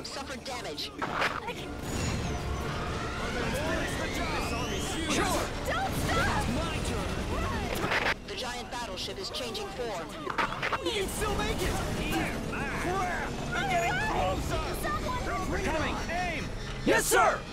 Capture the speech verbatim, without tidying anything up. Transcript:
have suffered damage. Sure. Don't stop! My turn. The giant battleship is changing form. We can still make it. Crap! They're getting closer. Someone! We're coming. Aim. Yes, sir.